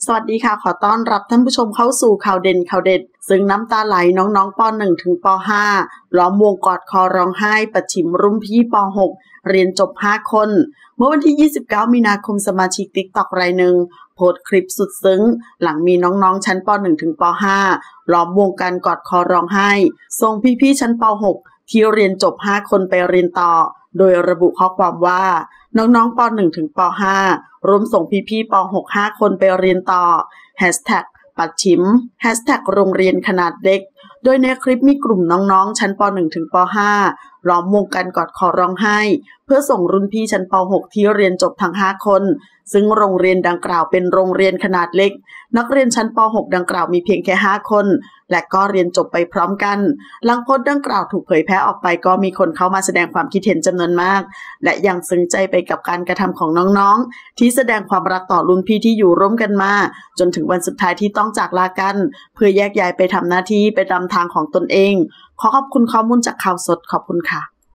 สวัสดีค่ะขอต้อนรับท่านผู้ชมเข้าสู่ข่าวเด่นข่าวเด็ดซึ่งน้ำตาไหลน้องๆป .1 ถึงป .5 ล้อมวงกอดคอร้องไห้ปัดฉิมรุ่นพี่ป .6 เรียนจบ5คนเมื่อวันที่29มีนาคมสมาชิก TikTok รายหนึ่งโพสต์คลิปสุดซึ้งหลังมีน้องๆชั้นป .1 ถึงป .5 ล้อมวงกันกอดคอร้องไห้ส่งพี่ๆชั้นป .6 ที่เรียนจบ5คนไปเรียนต่อโดยระบุข้อความว่าน้องๆป .1 ถึงป .5 รวมส่งพี่ๆป .6 5 คนไปเรียนต่อ #ปัดฉิม โรงเรียนขนาดเล็กโดยในคลิปมีกลุ่มน้องๆชั้นป .1 ถึงป .5 ล้อมวงกันกอดคอร้องไห้เพื่อส่งรุ่นพี่ชั้นป .6 ที่เรียนจบทั้ง5คนซึ่งโรงเรียนดังกล่าวเป็นโรงเรียนขนาดเล็กนักเรียนชั้นป .6 ดังกล่าวมีเพียงแค่5คนและก็เรียนจบไปพร้อมกันหลังโพสต์ดังกล่าวถูกเผยแพร่ออกไปก็มีคนเข้ามาแสดงความคิดเห็นจำนวนมากและยังซึ้งใจไปกับการกระทำของน้องๆที่แสดงความรักต่อรุ่นพี่ที่อยู่ร่วมกันมาจนถึงวันสุดท้ายที่ต้องจากลากันเพื่อแยกย้ายไปทำหน้าที่ไปตามทางของตนเองขอขอบคุณข้อมูลจากข่าวสดขอบคุณค่ะ